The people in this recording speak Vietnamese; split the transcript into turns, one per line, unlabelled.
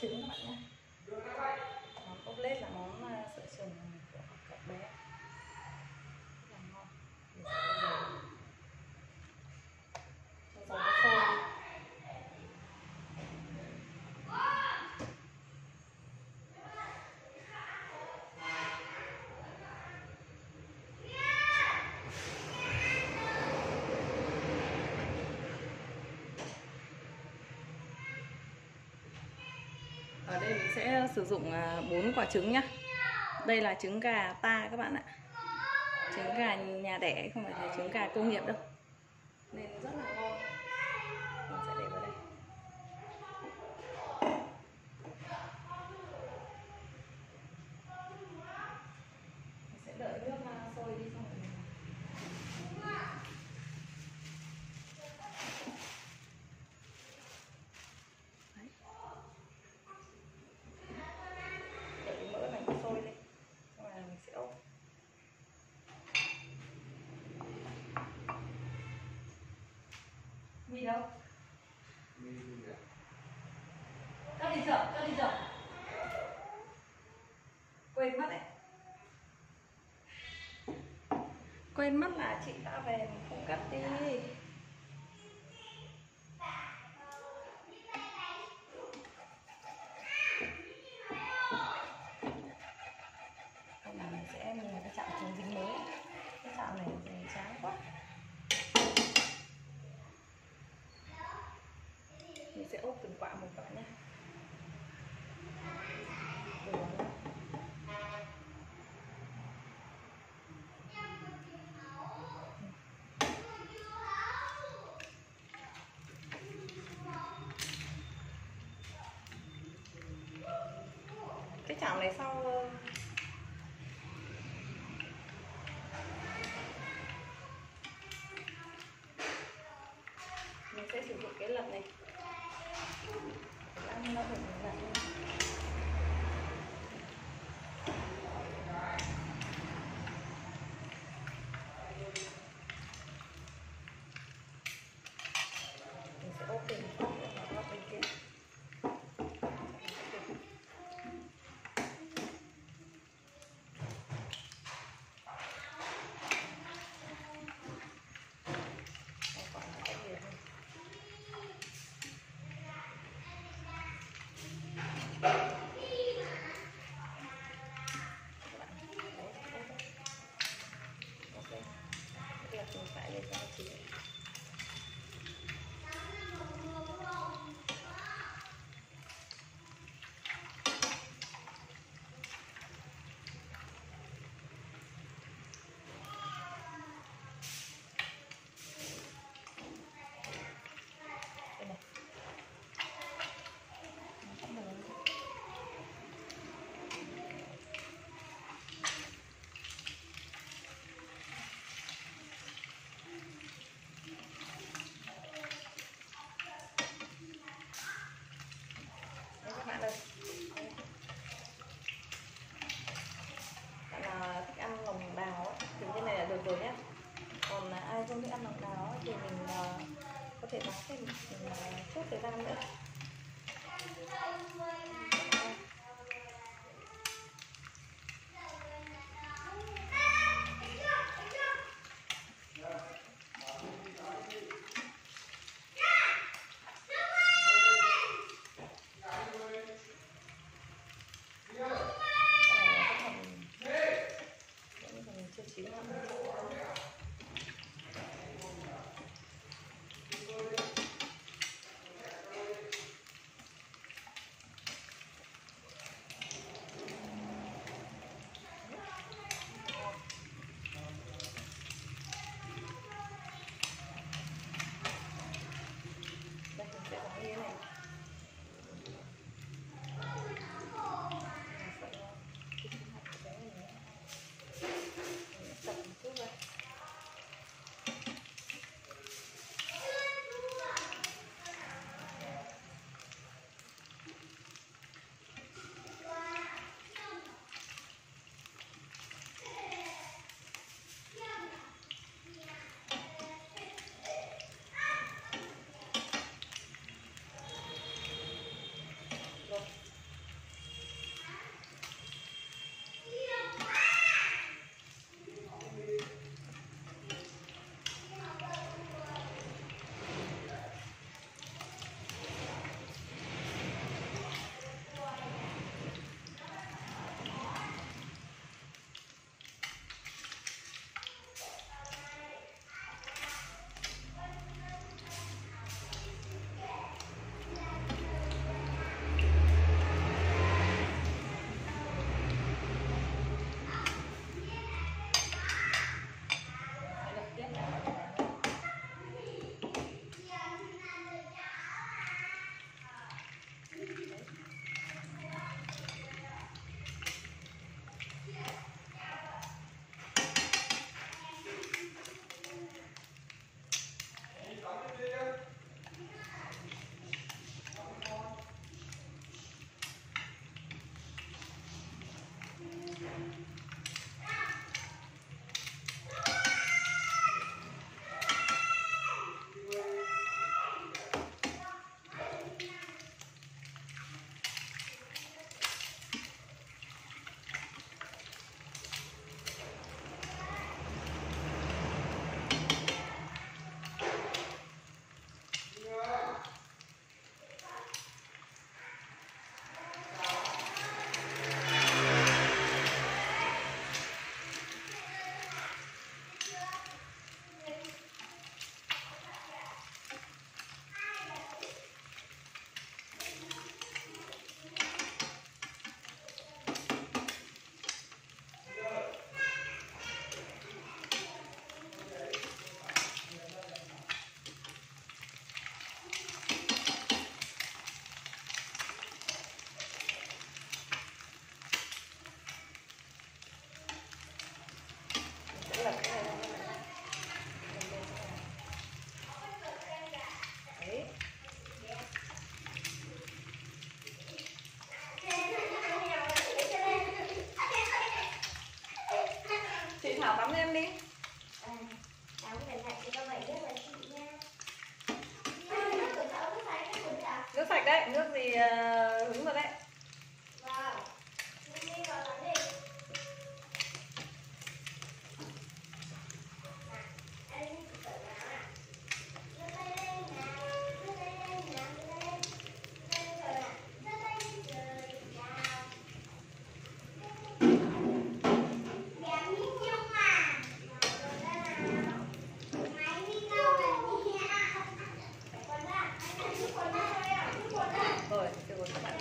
trứng các bạn nhé. Món ốp lết là món sợ trường của các bé, rất là ngon. Mình sẽ cho dầu nó sôi. Ở đây mình sẽ sử dụng 4 quả trứng nhá. Đây là trứng gà ta các bạn ạ. Trứng gà nhà đẻ, không phải là trứng gà công nghiệp đâu, nên rất là ngon. Mình sẽ để vào đây. Mình sẽ đợi nước sôi đi xong rồi mình... Đấy. Đợi cái mỡ này nó sôi lên, xong rồi mình sẽ ốp. Mì đâu? Cắt đi chưa? Cắt đi chưa? Quên mất đấy. Quên mất là chị đã về mình không cắt đi. Không là mình sẽ mua cái chạm chống dính mới. Cái chạm này thì chán quá. Mình sẽ ốp từng quả một các bạn nhé. Cái chảo này sau mình sẽ sử dụng cái lật này. Nó phải lật lên. Mình sẽ ốp lên nó bên kia. Mình phải lên cho nó chín. Các bạn ơi, bạn nào thích ăn lòng đào ấy, thì cái này là được rồi nhé. Còn ai không thích ăn lòng đào ấy, thì mình có thể nấu thêm chút thời gian nữa. Chưa chín lắm. thì hứng rồi đấy. Rồi, được rồi các bạn.